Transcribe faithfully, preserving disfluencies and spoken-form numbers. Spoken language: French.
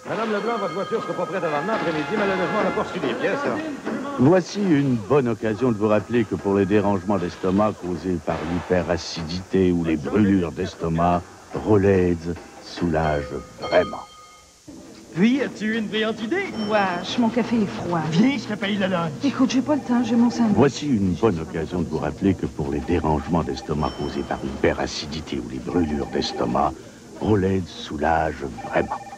Madame Leblanc, votre voiture sera pas prête avant demain après-midi. Malheureusement, on n'a pas reçu des pièces. Voici une bonne occasion de vous rappeler que pour les dérangements d'estomac causés par l'hyperacidité ou les brûlures d'estomac, Rolaids soulage vraiment. Oui, as-tu une brillante idée? Wesh, mon café est froid. Viens, je te paye le lunch. Écoute, j'ai pas le temps, j'ai mon sandwich. Voici une bonne occasion de vous rappeler que pour les dérangements d'estomac causés par l'hyperacidité ou les brûlures d'estomac, Rolaids soulage vraiment.